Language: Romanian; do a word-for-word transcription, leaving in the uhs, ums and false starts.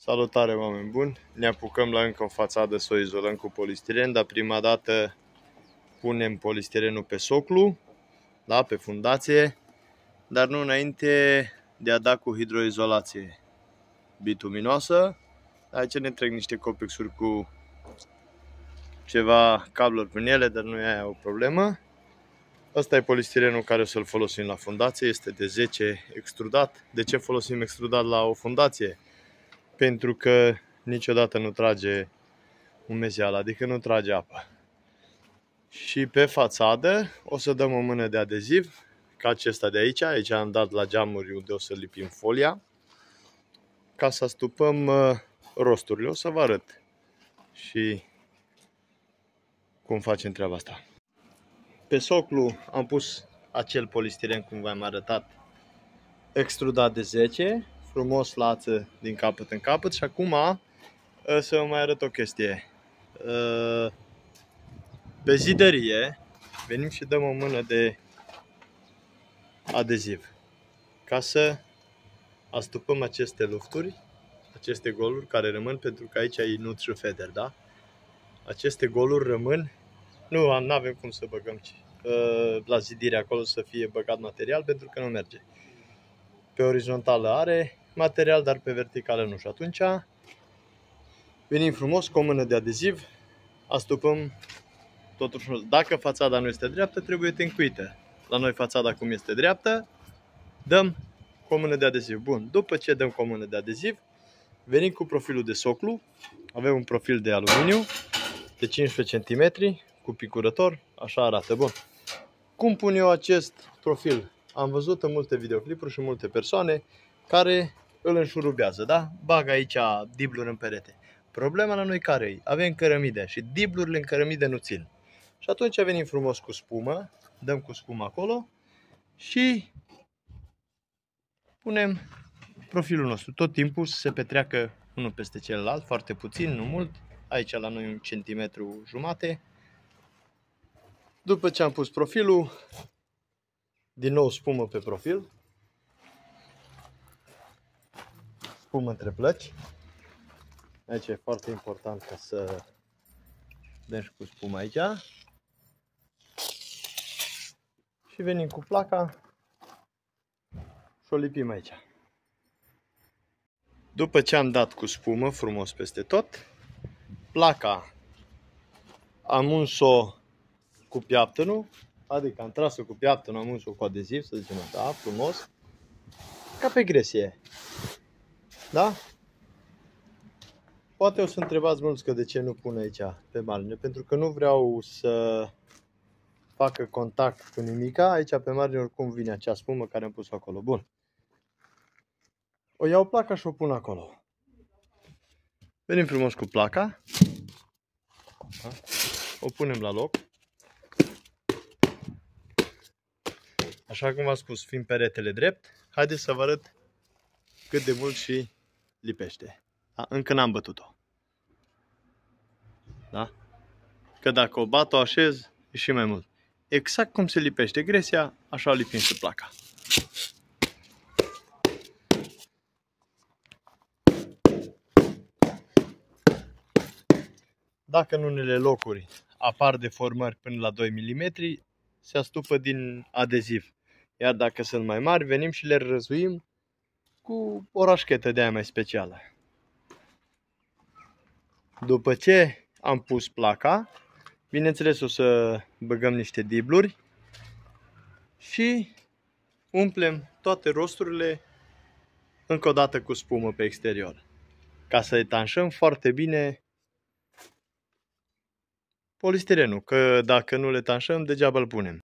Salutare, oameni buni! Ne apucăm la încă o fațadă să o izolăm cu polistiren, dar prima dată punem polistirenul pe soclu, da, pe fundație, dar nu înainte de a da cu hidroizolație bituminoasă. Aici ne trec niște copexuri cu ceva cabluri prin ele, dar nu e aia o problemă. Asta e polistirenul care o să-l folosim la fundație, este de zece extrudat. De ce folosim extrudat la o fundație? Pentru că niciodată nu trage umezeală, adică nu trage apă. Și pe fațadă o să dăm o mână de adeziv, ca acesta de aici. Aici am dat la geamuri unde o să lipim folia, ca să astupăm rosturile. O să vă arăt și cum facem treaba asta. Pe soclu am pus acel polistiren, cum v-am arătat, extrudat de zece, frumos lață din capăt în capăt. Și acum să vă mai arăt o chestie. Pe zidărie venim și dăm o mână de adeziv ca să astupăm aceste lufturi, aceste goluri care rămân, pentru că aici e nut și feder, da? Aceste goluri rămân, nu avem cum să băgăm la zidire acolo să fie băgat material, pentru că nu merge. Pe orizontală are material, dar pe verticală nu. Și atunci venim frumos cu o mână de adeziv, astupăm totul frumos. Dacă fațada nu este dreaptă, trebuie tencuită. La noi fațada cum este dreaptă, dăm cu o mână de adeziv. Bun, după ce dăm cu o mână de adeziv, venim cu profilul de soclu. Avem un profil de aluminiu de cincisprezece centimetri cu picurător, așa arată. Bun. Cum pun eu acest profil? Am văzut în multe videoclipuri și multe persoane care îl înșurubează, da? Bag aici dibluri în perete. Problema la noi care e? Avem cărămide și diblurile în cărămide nu țin. Și atunci venim frumos cu spumă, dăm cu spumă acolo și punem profilul nostru. Tot timpul să se petreacă unul peste celălalt, foarte puțin, nu mult. Aici la noi un centimetru jumate. După ce am pus profilul, din nou spumă pe profil. Spumă între plăci. Aici e foarte important ca să dăm și cu spumă aici. Și venim cu placa și o lipim aici. După ce am dat cu spumă frumos peste tot, placa am uns-o cu piaptănul, adică am tras-o cu piaptănul, am uns-o cu adeziv, să zicem așa, frumos, ca pe gresie. Da? Poate o să întrebați mulți că de ce nu pun aici pe margine, pentru că nu vreau să facă contact cu nimica. Aici pe margine oricum vine acea spumă care am pus-o acolo. Bun. O iau placa și o pun acolo. Venim frumos cu placa. Da? O punem la loc. Așa cum v-am spus, fiind peretele drept, haideți să vă arăt cât de mult și lipește. Da? Încă n-am bătut-o. Da? Că dacă o bat, o așez, e și mai mult. Exact cum se lipește gresia, așa o lipim și placa. Dacă în unele locuri apar deformări până la doi milimetri, se astupă din adeziv. Iar dacă sunt mai mari, venim și le răzuim cu o rașchetă de aia mai specială. După ce am pus placa, bineînțeles o să băgăm niște dibluri și umplem toate rosturile încă o dată cu spumă pe exterior, ca să etanșăm foarte bine polistirenul, că dacă nu le etanșăm, degeaba îl punem.